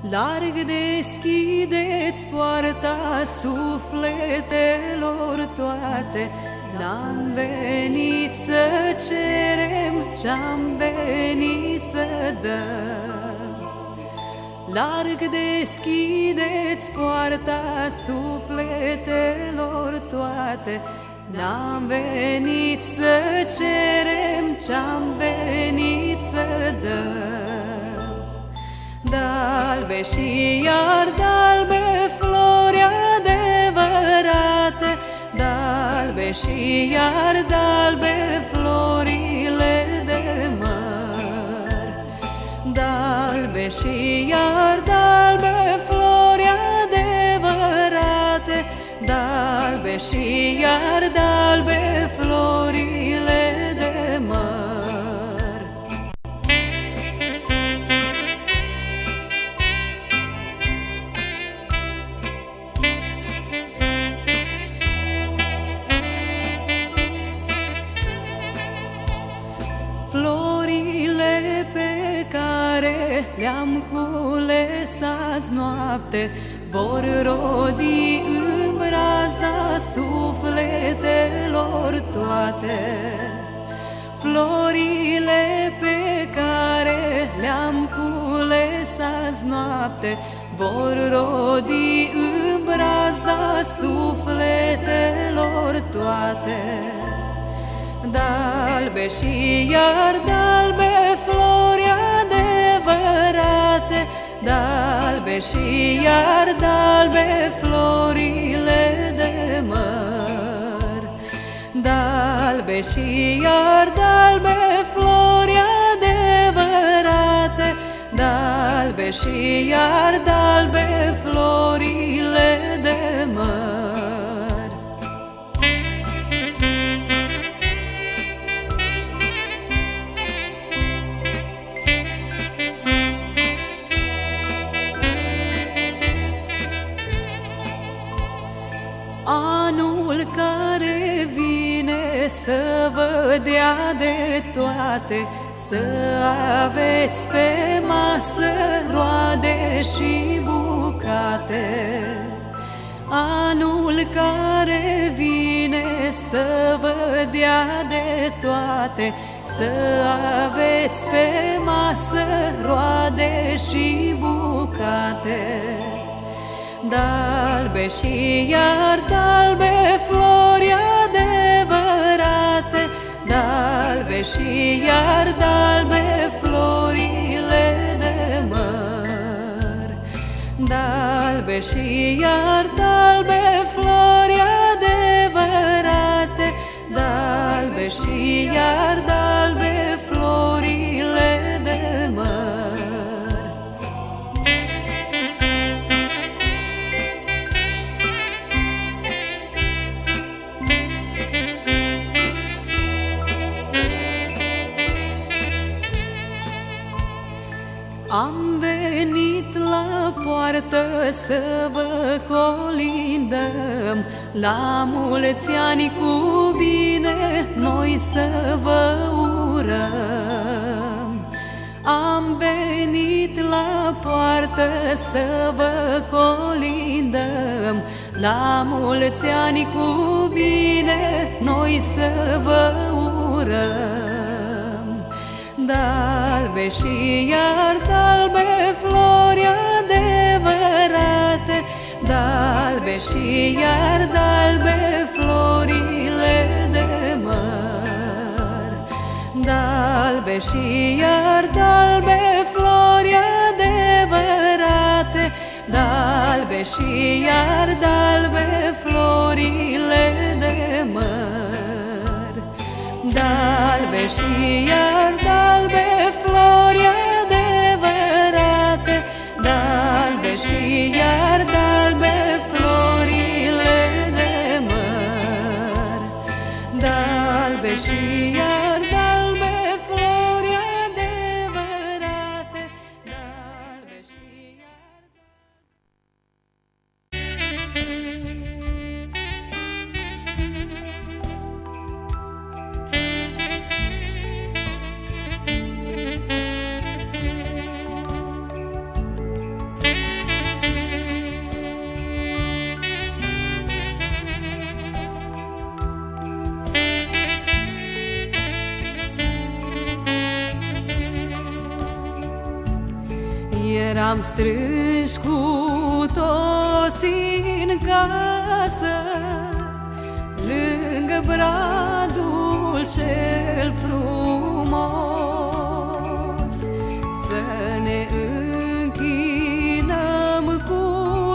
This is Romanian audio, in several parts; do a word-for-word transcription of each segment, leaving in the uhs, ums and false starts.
Larg deschideți poarta sufletelor toate, n-am venit să cerem, ce-am venit să dăm. Larg deschideți poarta sufletelor toate, n-am venit să cerem, ce-am venit să dăm. D-albe și iar d-albe flori adevărate, d-albe și iar d-albe florile de măr. D-albe și iar d-albe flori adevărate, d-albe și iar d-albe florile de măr. Florile pe care le-am cules azi noapte vor rodi în brazda sufletelor toate. Florile pe care le-am cules azi noapte vor rodi în brazda sufletelor toate. D-albe și iar d-albe flori adevărate, d-albe și iar d-albe florile de măr. D-albe și iar d-albe flori adevărate, d-albe și iar d-albe florile de măr. Anul care vine să vă dea de toate, să aveți pe masă roade și bucate. Anul care vine să vă dea de toate, să aveți pe masă roade și bucate. D-albe și iar d-albe flori adevărate, d-albe și iar d-albe florile de măr. D-albe și iar d-albe flori adevărate, d-albe și iar d-albe florile de măr. Am venit la poartă să vă colindăm, la mulți ani cu bine noi să vă urăm. Am venit la poartă să vă colindăm, la mulți ani cu bine noi să vă urăm. D-albe și iar d-albe flori adevărate, d-albe și iar d-albe florile de măr. D-albe și iar d-albe flori adevărate, d-albe și iar d-albe florile de măr. D-albe și iar d-albe flori adevărate, d-albe și iar d-albe florile de măr. D-albe și iar d-albe flori adevărate, d-albe și iar. Eram strânși cu toții în casă, lângă bradul cel frumos, să ne închinăm cu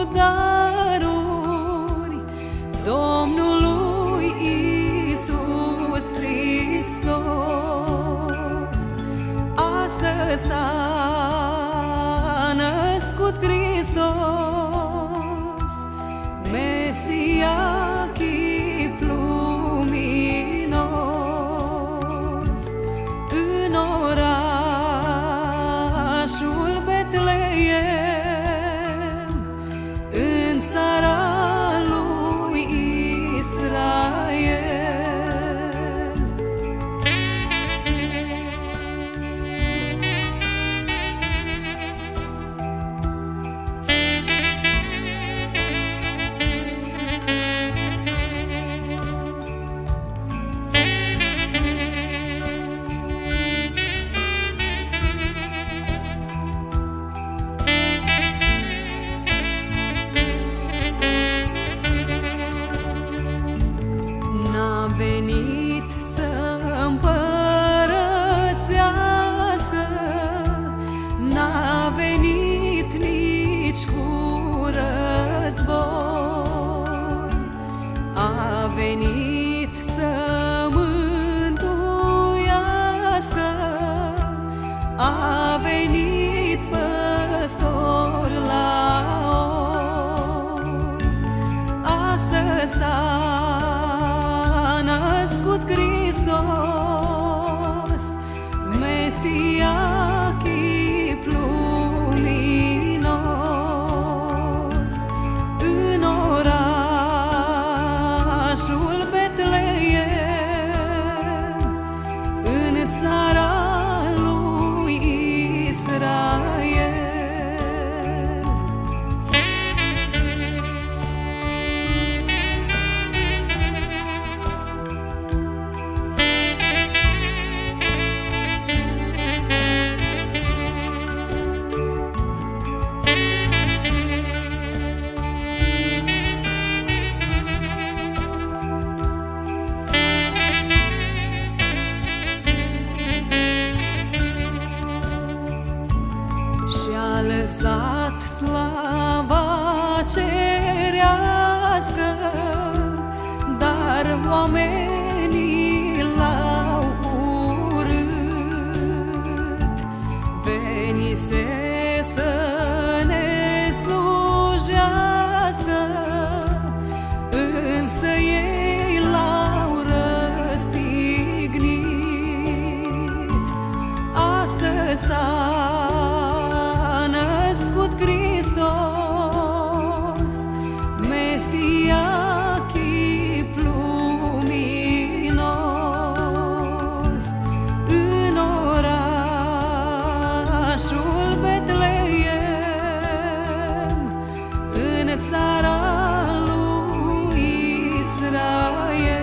daruri Domnului Iisus Hristos. Astăzi s-a născut Hristos, Mesia, chip luminos, în orașul Betleem, în țara lui Israel. N-a venit să împărățească, n-a venit nici cu război, a venit să mântuiască, a venit păstor la oi. Astăzi s-a născut Hristos, Mesia, chip luminos, în orașul Betleem, în țara lui Israel. Și-a lăsat slava cerească, dar oamenii l-au urât. Venise să ne slujească, însă ei l-au răstignit. Astăzi s-a născut Hristos, Mesia, chip luminos, în orașul Betleem, în țara lui Israel.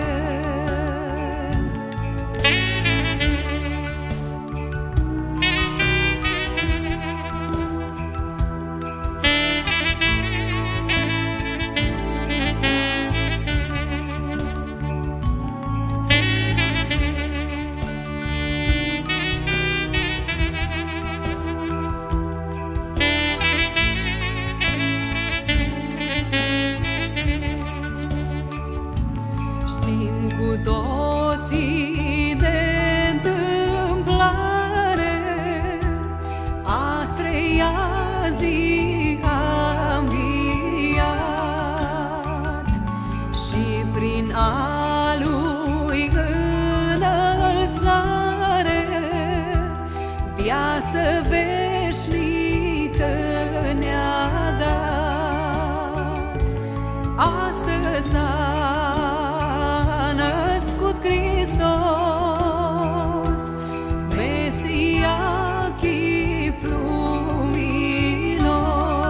Știm cu toții de întâmplare, a treia zi a înviat și prin a lui înălțare viață veșnică ne-a dat. Astăzi s-a născut Hristos, Mesia, chip luminos,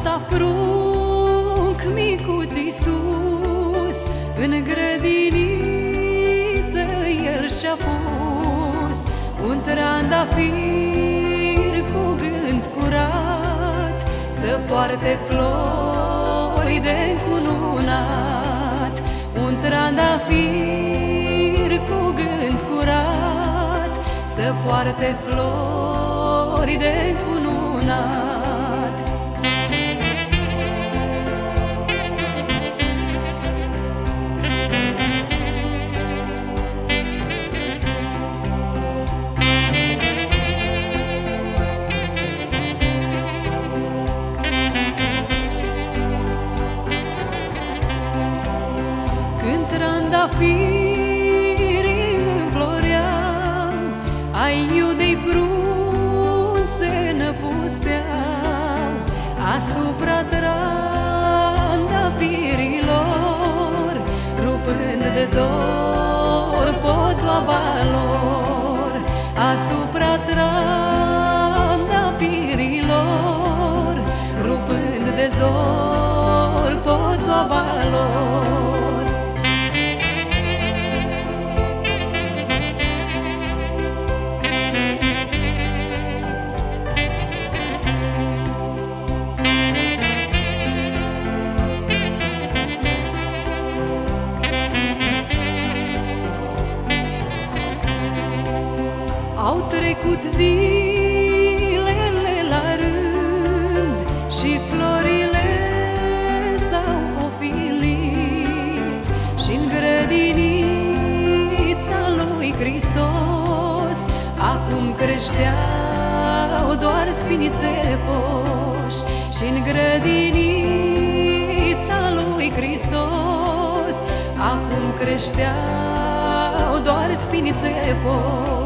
asta prunc micuț Iisus, în grădiniță El și-a pus un trandafir cu gând curat, să poarte flori de încununat. Un trandafir cu gând curat, să poarte flori de încununat. Când trandafirii înfloreau, ai iudei bruni se năpusteau asupra trandafirilor, rupând de zor podoaba lor. Asupra trandafirilor, rupând de zor podoaba lor. Au trecut zilele la rând și florile s-au ofilit, și-n grădinița lui Hristos acum creșteau doar spinițe poși. Și-n grădinița lui Hristos acum creșteau doar spinițe poși.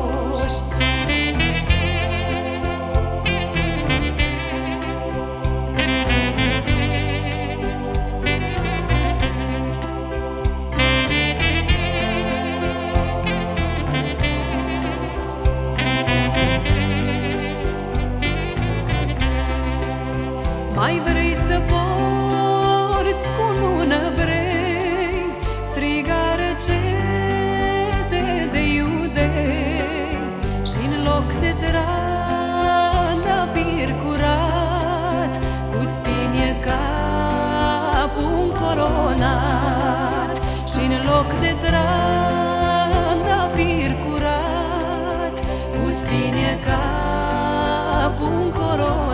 Mai vrei să porți cu lună vrei strigare cete de iudei, și-n loc de trandafir curat, cu spinie capul încoronat. Și-n loc de trandafir curat, cu spinie capul încoronat.